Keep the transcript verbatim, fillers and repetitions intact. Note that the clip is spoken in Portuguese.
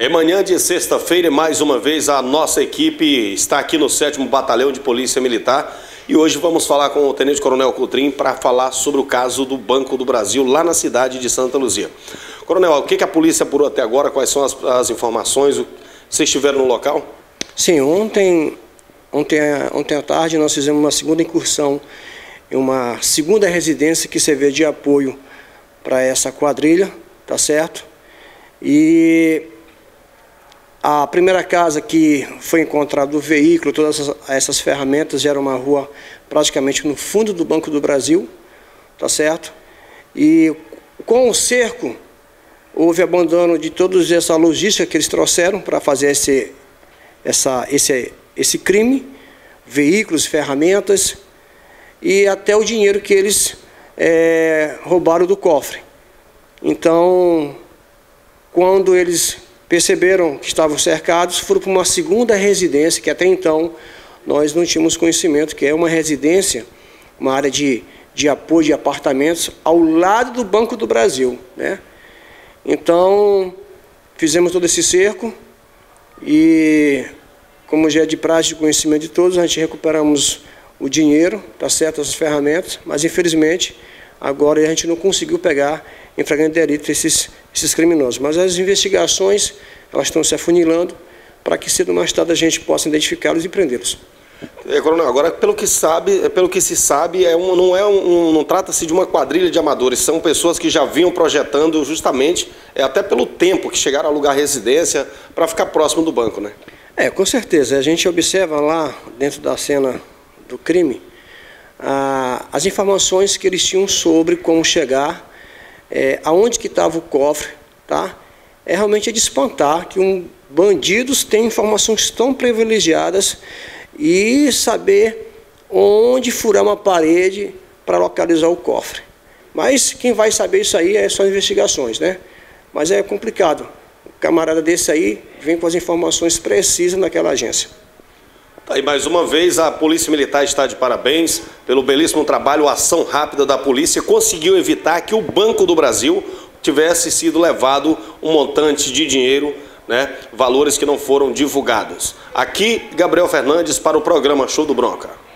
Em manhã de sexta-feira, mais uma vez, a nossa equipe está aqui no sétimo Batalhão de Polícia Militar e hoje vamos falar com o Tenente Coronel Coutrin para falar sobre o caso do Banco do Brasil lá na cidade de Santa Luzia. Coronel, o que, que a polícia apurou até agora? Quais são as, as informações? Vocês estiveram no local? Sim, ontem, ontem, ontem à tarde nós fizemos uma segunda incursão em uma segunda residência que servia de apoio para essa quadrilha, tá certo? E a primeira casa que foi encontrado o veículo, todas essas, essas ferramentas, era uma rua praticamente no fundo do Banco do Brasil, tá certo? E com o cerco, houve abandono de toda essa logística que eles trouxeram para fazer esse, essa, esse, esse crime, veículos, ferramentas e até o dinheiro que eles é, roubaram do cofre. Então, quando eles perceberam que estavam cercados, foram para uma segunda residência, que até então nós não tínhamos conhecimento, que é uma residência, uma área de, de apoio de apartamentos, ao lado do Banco do Brasil, né? Então, fizemos todo esse cerco e, como já é de praxe de conhecimento de todos, a gente recuperamos o dinheiro, tá certo, as ferramentas, mas infelizmente agora a gente não conseguiu pegar em flagrante delito esses, esses criminosos. Mas as investigações, elas estão se afunilando para que cedo ou mais tarde a gente possa identificá-los e prendê-los. É, Coronel, agora pelo que sabe, pelo que se sabe, é um, não é um, não trata-se de uma quadrilha de amadores, são pessoas que já vinham projetando justamente, é, até pelo tempo que chegaram a alugar residência para ficar próximo do banco, né? É, com certeza. A gente observa lá dentro da cena do crime ah, as informações que eles tinham sobre como chegar, é, aonde que estava o cofre, tá? É realmente de espantar que um bandidos tenham informações tão privilegiadas e saber onde furar uma parede para localizar o cofre. Mas quem vai saber isso aí é só investigações, né? Mas é complicado. O camarada desse aí vem com as informações precisas naquela agência. Tá, e mais uma vez a Polícia Militar está de parabéns pelo belíssimo trabalho, a ação rápida da polícia conseguiu evitar que o Banco do Brasil tivesse sido levado um montante de dinheiro, né, valores que não foram divulgados. Aqui, Gabriel Fernandes para o programa Show do Bronca.